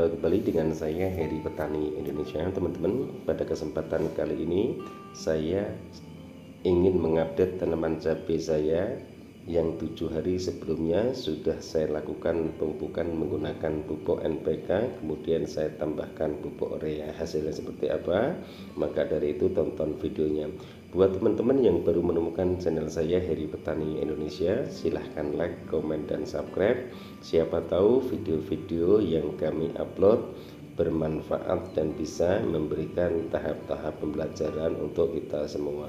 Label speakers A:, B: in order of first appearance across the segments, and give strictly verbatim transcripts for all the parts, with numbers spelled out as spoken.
A: Jumpa kembali dengan saya Heri Petani Indonesia. Teman-teman, pada kesempatan kali ini saya ingin mengupdate tanaman cabai saya yang tujuh hari sebelumnya sudah saya lakukan pemupukan menggunakan pupuk N P K, kemudian saya tambahkan pupuk urea. Hasilnya seperti apa? Maka dari itu tonton videonya. Buat teman-teman yang baru menemukan channel saya Heri Petani Indonesia, silahkan like, komen, dan subscribe. Siapa tahu video-video yang kami upload bermanfaat dan bisa memberikan tahap-tahap pembelajaran untuk kita semua.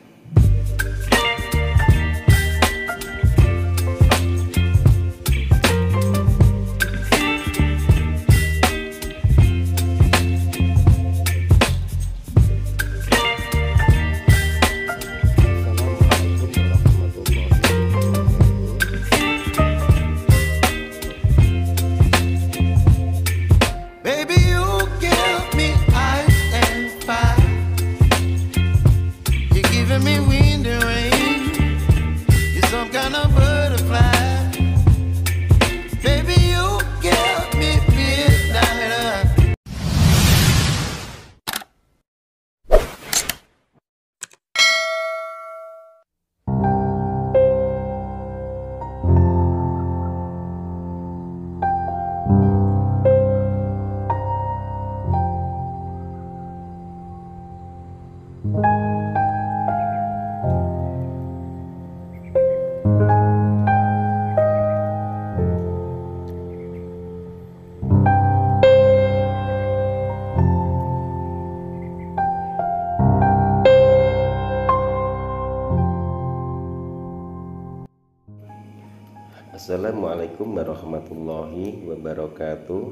A: Assalamualaikum warahmatullahi wabarakatuh.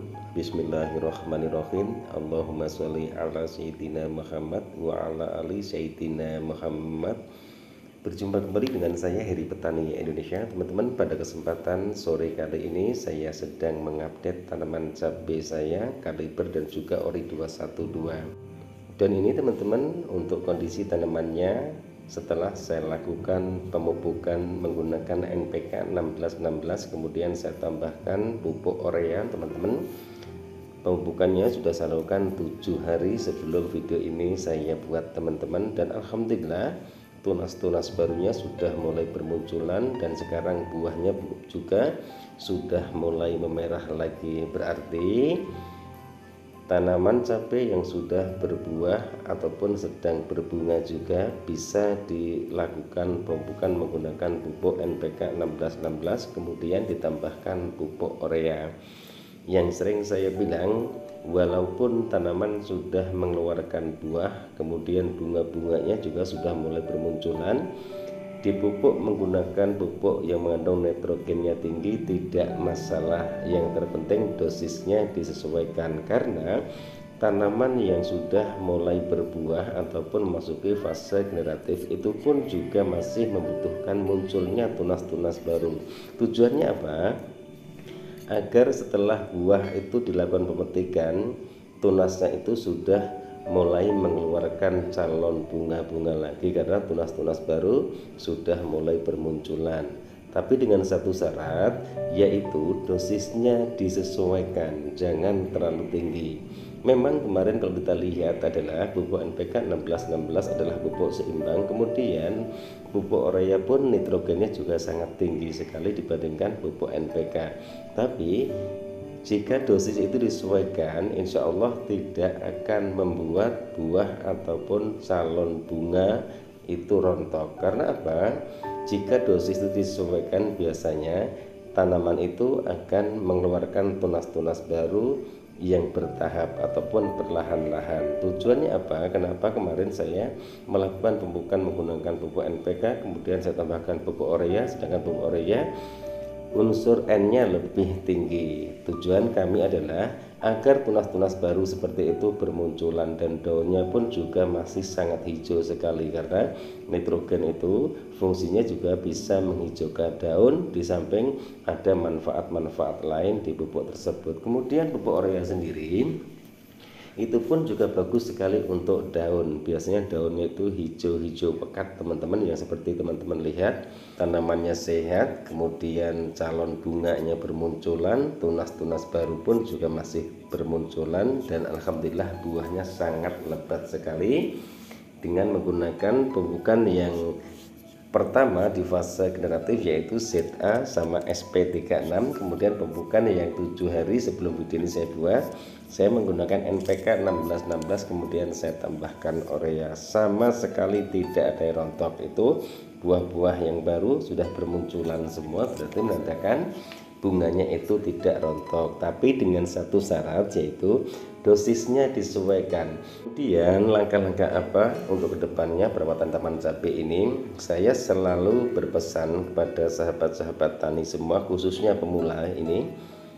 A: Bismillahirrahmanirrahim. Allahumma sholli ala sayyidina Muhammad wa ala ali sayyidina Muhammad. Berjumpa kembali dengan saya Heri Petani Indonesia. Teman-teman, pada kesempatan sore kali ini saya sedang mengupdate tanaman cabai saya kaliber dan juga ori dua satu dua. Dan ini teman-teman untuk kondisi tanamannya setelah saya lakukan pemupukan menggunakan N P K enam belas enam belas, kemudian saya tambahkan pupuk urea. Teman-teman, pemupukannya sudah saya lakukan tujuh hari sebelum video ini saya buat teman-teman, dan alhamdulillah tunas-tunas barunya sudah mulai bermunculan dan sekarang buahnya juga sudah mulai memerah lagi. Berarti tanaman cabai yang sudah berbuah ataupun sedang berbunga juga bisa dilakukan pemupukan menggunakan pupuk N P K enam belas enam belas, kemudian ditambahkan pupuk urea. Yang sering saya bilang, walaupun tanaman sudah mengeluarkan buah, kemudian bunga-bunganya juga sudah mulai bermunculan, dipupuk menggunakan pupuk yang mengandung nitrogennya tinggi tidak masalah. Yang terpenting dosisnya disesuaikan, karena tanaman yang sudah mulai berbuah ataupun memasuki fase generatif itu pun juga masih membutuhkan munculnya tunas-tunas baru. Tujuannya apa? Agar setelah buah itu dilakukan pemetikan, tunasnya itu sudah mulai mengeluarkan calon bunga-bunga lagi, karena tunas-tunas baru sudah mulai bermunculan. Tapi dengan satu syarat, yaitu dosisnya disesuaikan, jangan terlalu tinggi. Memang kemarin kalau kita lihat adalah pupuk N P K enam belas enam belas adalah pupuk seimbang, kemudian pupuk urea pun nitrogennya juga sangat tinggi sekali dibandingkan pupuk N P K. Tapi jika dosis itu disesuaikan, insya Allah tidak akan membuat buah ataupun calon bunga itu rontok. Karena apa? Jika dosis itu disesuaikan, biasanya tanaman itu akan mengeluarkan tunas-tunas baru yang bertahap ataupun perlahan-lahan. Tujuannya apa? Kenapa kemarin saya melakukan pemupukan menggunakan pupuk N P K, kemudian saya tambahkan pupuk urea, sedangkan pupuk urea unsur N-nya lebih tinggi. Tujuan kami adalah agar tunas-tunas baru seperti itu bermunculan dan daunnya pun juga masih sangat hijau sekali, karena nitrogen itu fungsinya juga bisa menghijaukan daun, di samping ada manfaat-manfaat lain di pupuk tersebut. Kemudian pupuk urea sendiri Itu pun juga bagus sekali untuk daun. Biasanya daunnya itu hijau-hijau pekat teman-teman, yang seperti teman-teman lihat, tanamannya sehat, kemudian calon bunganya bermunculan, tunas-tunas baru pun juga masih bermunculan, dan alhamdulillah buahnya sangat lebat sekali dengan menggunakan pemupukan yang pertama di fase generatif, yaitu Z A sama S P tiga puluh enam. Kemudian pemupukan yang tujuh hari sebelum video ini saya buat, saya menggunakan N P K enam belas enam belas, kemudian saya tambahkan urea. Sama sekali tidak ada yang rontok. Itu buah-buah yang baru sudah bermunculan semua, berarti menandakan bunganya itu tidak rontok, tapi dengan satu syarat, yaitu dosisnya disesuaikan. Kemudian langkah-langkah apa untuk kedepannya perawatan taman cabai ini? Saya selalu berpesan kepada sahabat-sahabat tani semua, khususnya pemula ini,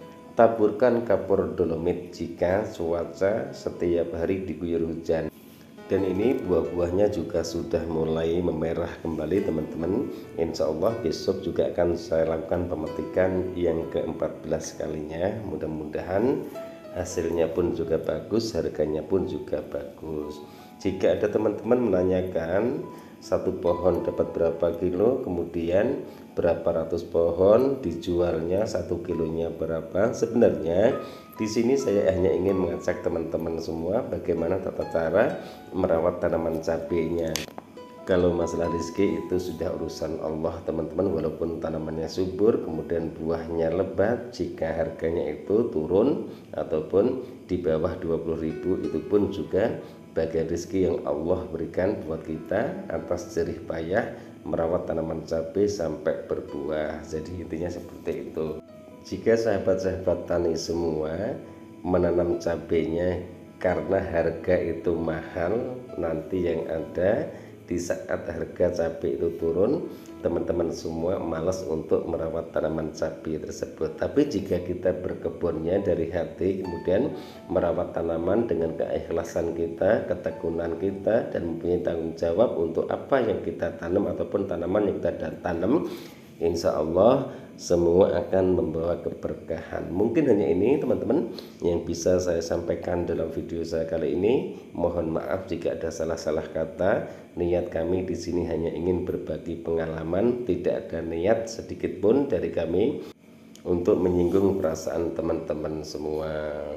A: taburkan kapur dolomit jika cuaca setiap hari diguyur hujan. Dan ini buah-buahnya juga sudah mulai memerah kembali teman-teman. Insya Allah besok juga akan saya lakukan pemetikan yang ke empat belas kalinya. Mudah-mudahan hasilnya pun juga bagus, harganya pun juga bagus. Jika ada teman-teman menanyakan satu pohon dapat berapa kilo, kemudian berapa ratus pohon dijualnya satu kilonya berapa, sebenarnya di sini saya hanya ingin mengajak teman-teman semua bagaimana tata cara merawat tanaman cabenya. Kalau masalah rezeki itu sudah urusan Allah teman-teman. Walaupun tanamannya subur kemudian buahnya lebat, jika harganya itu turun ataupun di bawah dua puluh ribu, itu pun juga bagian rezeki yang Allah berikan buat kita atas jerih payah merawat tanaman cabai sampai berbuah. Jadi intinya seperti itu. Jika sahabat-sahabat tani semua menanam cabainya karena harga itu mahal, nanti yang ada di saat harga cabai itu turun, teman-teman semua malas untuk merawat tanaman cabai tersebut. Tapi jika kita berkebunnya dari hati, kemudian merawat tanaman dengan keikhlasan kita, ketekunan kita, dan mempunyai tanggung jawab untuk apa yang kita tanam ataupun tanaman yang kita tanam, insya Allah semua akan membawa keberkahan. Mungkin hanya ini teman-teman yang bisa saya sampaikan dalam video saya kali ini. Mohon maaf jika ada salah-salah kata. Niat kami di sini hanya ingin berbagi pengalaman, tidak ada niat sedikit pun dari kami untuk menyinggung perasaan teman-teman semua.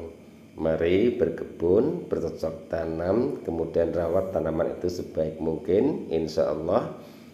A: Mari berkebun, bercocok tanam, kemudian rawat tanaman itu sebaik mungkin. Insya Allah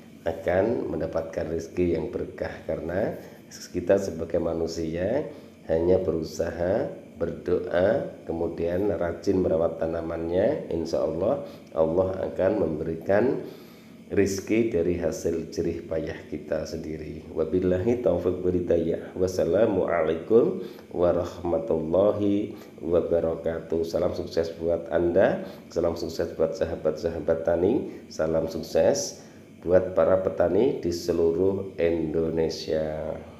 A: akan mendapatkan rezeki yang berkah, karena kita sebagai manusia hanya berusaha, berdoa, kemudian rajin merawat tanamannya. Insya Allah Allah akan memberikan rezeki dari hasil jerih payah kita sendiri. Wabillahi taufiq wal hidayah. Wassalamualaikum warahmatullahi wabarakatuh. Salam sukses buat Anda, salam sukses buat sahabat-sahabat tani, salam sukses buat para petani di seluruh Indonesia.